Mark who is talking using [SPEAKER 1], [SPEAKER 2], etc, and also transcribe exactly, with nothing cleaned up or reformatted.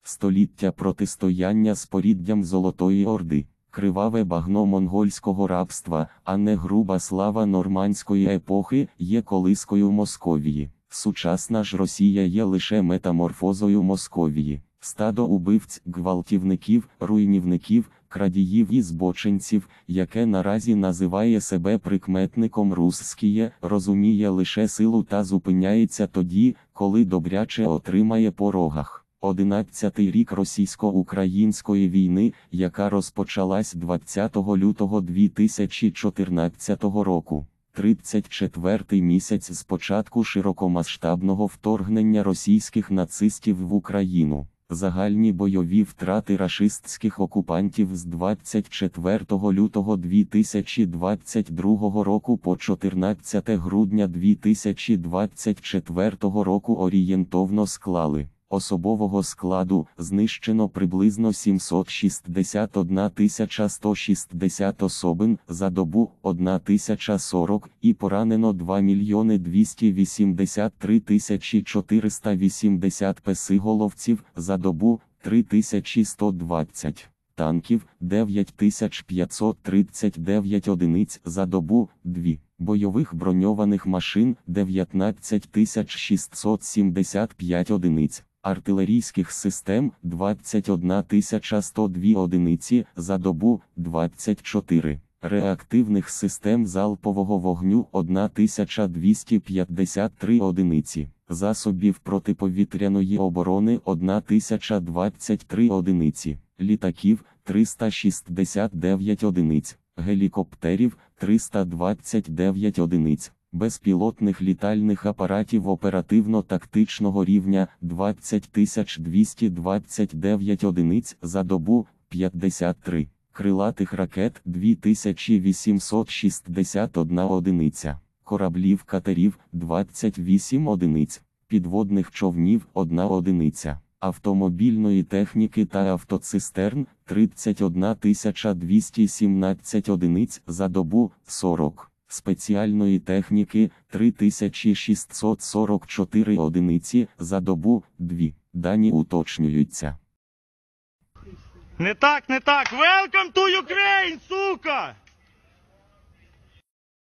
[SPEAKER 1] Століття протистояння з поріддям Золотої Орди, криваве багно монгольського рабства, а не груба слава нормандської епохи, є колискою Московії. Сучасна ж Росія є лише метаморфозою Московії. Стадо убивць, гвалтівників, руйнівників, крадіїв і збочинців, яке наразі називає себе прикметником «русскіє», розуміє лише силу та зупиняється тоді, коли добряче отримає по рогах. Одинадцятий рік російсько-української війни, яка розпочалась двадцятого лютого дві тисячі чотирнадцятого року. тридцять четвертий місяць з початку широкомасштабного вторгнення російських нацистів в Україну. Загальні бойові втрати рашистських окупантів з двадцять четвертого лютого дві тисячі двадцять другого року по чотирнадцяте грудня дві тисячі двадцять четвертого року орієнтовно склали: особового складу знищено приблизно сімсот шістдесят одна тисяча сто шістдесят особин за добу, одна тисяча сорок, і поранено два мільйони двісті вісімдесят три тисячі чотириста вісімдесят песиголовців за добу, три тисячі сто двадцять. Танків – дев'ять тисяч п'ятсот тридцять дев'ять одиниць за добу, дві. Бойових броньованих машин – дев'ятнадцять тисяч шістсот сімдесят п'ять одиниць. Артилерійських систем – двадцять одна тисяча сто дві одиниці за добу, двадцять чотири. Реактивних систем залпового вогню – одна тисяча двісті п'ятдесят три одиниці. Засобів протиповітряної оборони – одна тисяча двадцять три одиниці. Літаків – триста шістдесят дев'ять одиниць. Гелікоптерів – триста двадцять дев'ять одиниць. Безпілотних літальних апаратів оперативно-тактичного рівня – двадцять тисяч двісті двадцять дев'ять одиниць за добу, п'ятдесят три. Крилатих ракет – дві тисячі вісімсот шістдесят одна одиниця. Кораблів-катерів – двадцять вісім одиниць. Підводних човнів – одна одиниця. Автомобільної техніки та автоцистерн – тридцять одна тисяча двісті сімнадцять одиниць за добу, сорок. Спеціальної техніки – три тисячі шістсот сорок чотири одиниці за добу, дві. Дані уточнюються.
[SPEAKER 2] Не так, не так. Welcome to Ukraine, сука!